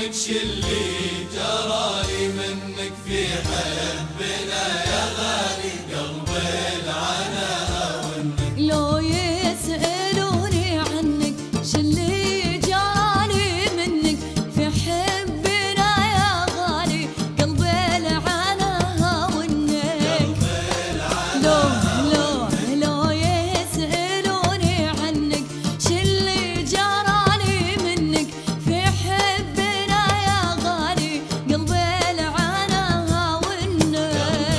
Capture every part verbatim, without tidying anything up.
عنك شلي جرالي منك في حبنا يا غالي قلبي العنا ونك. لو يسألوني عنك شلي جرالي منك في حبنا يا غالي قلبي العنا ونك. لو لو لو يسألوني عنك شلي جرالي منك في حبنا يا غالي قلبي العنا ونك.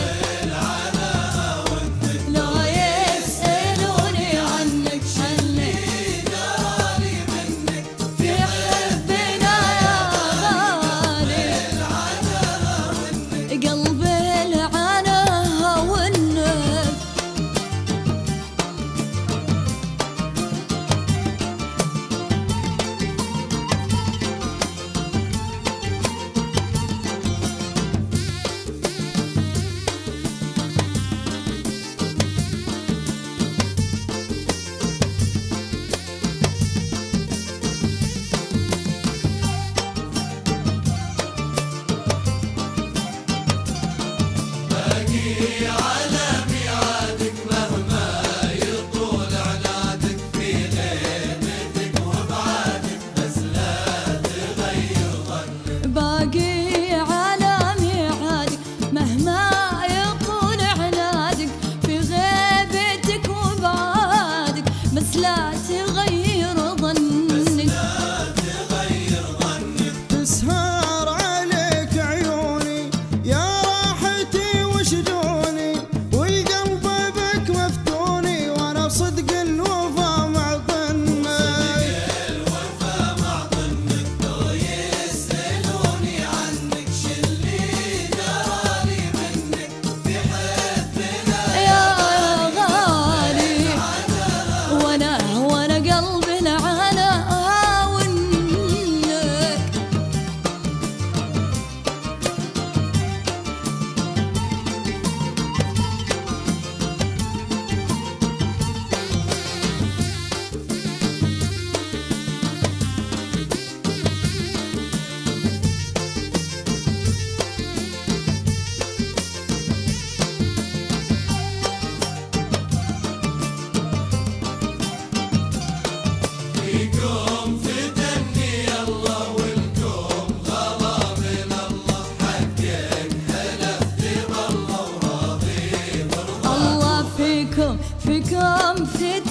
لو يسألوني عنك شلي جرالي منك في حبنا يا غالي قلبي العنا ونك. باقي على ميعادك مهما يطول عنادك في غيبتك وابعادك بس لا تغير ظنك. باقي على ميعادك مهما يطول عنادك في غيبتك وبعادك بس لا تغير ظنك. تسهر عليك عيوني يا راحتي وشجوني والقلب بك مفتوني وانا صدق الوفا مع ظنك. الوفا مع ظنك. لو يسألوني عنك شلي جرالي منك في حبنا يا غالي وانا وانا قلبي العنا ونك. فيكم فتني الله والكم غلا من الله حقك حلفت بالله وراضي برضاك. الله فيكم فيكم فتني